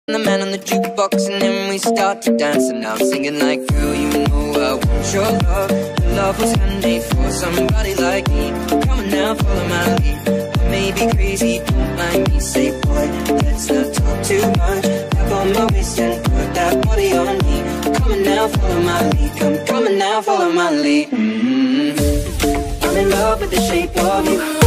the man on the jukebox, and then we start to dance. And now I'm singing like, girl, you know I want your love. Your love was handmade for somebody like me. Come on now, follow my lead. I may be crazy, don't mind me. Say, boy, let's not talk too much. Grab on my waist and put that body on me. Come on now, follow my lead. Come on now, follow my lead. I'm in love with the shape of you.